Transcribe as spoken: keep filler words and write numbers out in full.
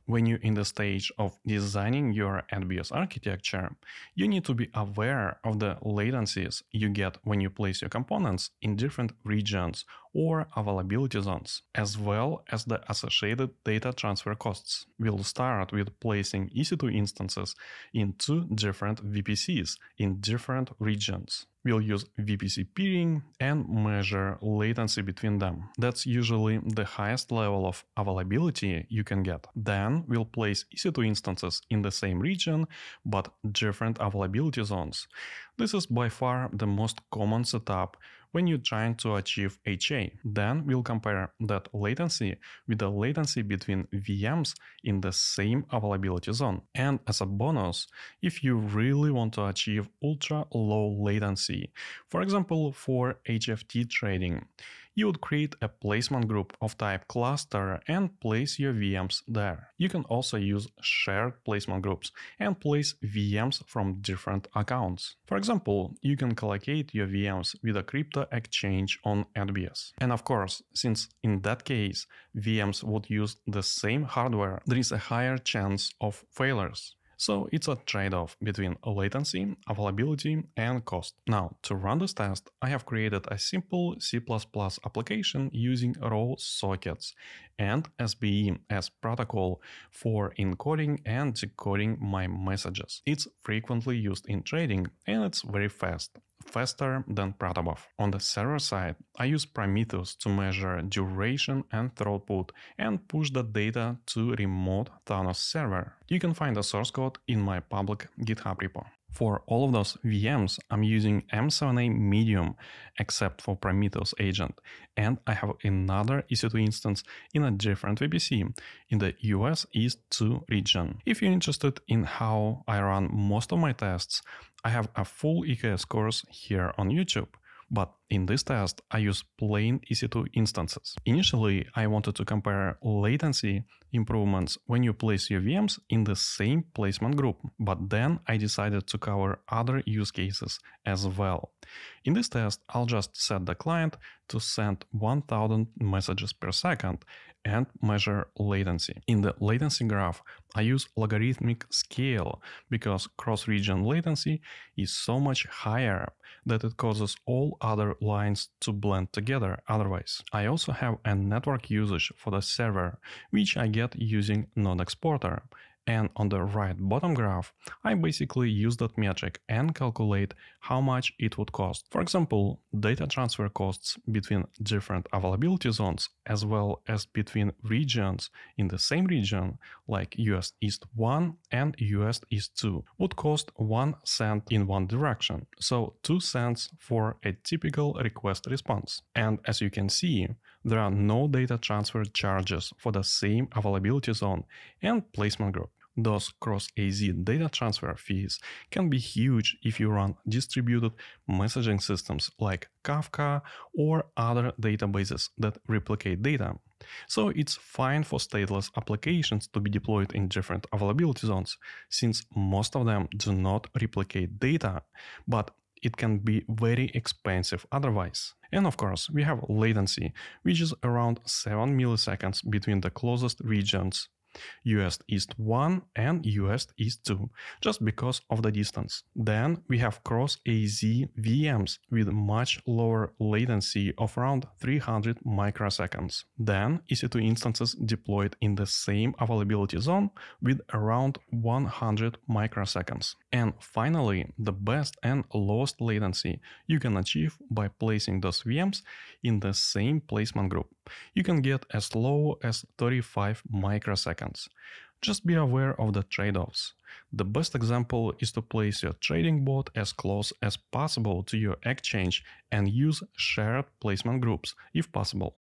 When you're in the stage of designing your A W S architecture, you need to be aware of the latencies you get when you place your components in different regions or availability zones, as well as the associated data transfer costs. We'll start with placing E C two instances in two different V P Cs in different regions. We'll use V P C peering and measure latency between them. That's usually the highest level of availability you can get. Then we'll place E C two instances in the same region but different availability zones. This is by far the most common setup when you're trying to achieve H A. Then we'll compare that latency with the latency between V Ms in the same availability zone. And as a bonus, if you really want to achieve ultra low latency, for example for H F T trading, you would create a placement group of type cluster and place your V Ms there. You can also use shared placement groups and place V Ms from different accounts. For example, you can collocate your V Ms with a crypto exchange on A W S. And of course, since in that case V Ms would use the same hardware, there is a higher chance of failures. So it's a trade-off between latency, availability, and cost. Now, to run this test, I have created a simple C plus plus application using raw sockets and S B E as protocol for encoding and decoding my messages. It's frequently used in trading and it's very fast. Faster than Protobuf. On the server side, I use Prometheus to measure duration and throughput and push the data to remote Thanos server. You can find the source code in my public GitHub repo. For all of those V Ms, I'm using M seven A Medium except for Prometheus agent, and I have another E C two instance in a different V P C in the U S East two region. If you're interested in how I run most of my tests, I have a full E K S course here on YouTube. But in this test, I use plain E C two instances. Initially, I wanted to compare latency improvements when you place your V Ms in the same placement group, but then I decided to cover other use cases as well. In this test, I'll just set the client to send one thousand messages per second and measure latency. In the latency graph, I use logarithmic scale because cross-region latency is so much higher that it causes all other lines to blend together otherwise. I also have a network usage for the server, which I get using Node Exporter. And on the right bottom graph, I basically use that metric and calculate how much it would cost. For example, data transfer costs between different availability zones as well as between regions in the same region, like U S East one and U S East two, would cost one cent in one direction, so two cents for a typical request response. And as you can see, there are no data transfer charges for the same availability zone and placement group. Those cross-A Z data transfer fees can be huge if you run distributed messaging systems like Kafka or other databases that replicate data. So it's fine for stateless applications to be deployed in different availability zones, since most of them do not replicate data, but it can be very expensive otherwise. And of course, we have latency, which is around seven milliseconds between the closest regions, U S East one and U S East two, just because of the distance. Then we have cross-A Z V Ms with much lower latency of around three hundred microseconds. Then E C two instances deployed in the same availability zone with around one hundred microseconds. And finally, the best and lowest latency you can achieve by placing those V Ms in the same placement group. You can get as low as thirty-five microseconds. Just be aware of the trade-offs. The best example is to place your trading bot as close as possible to your exchange and use shared placement groups if possible.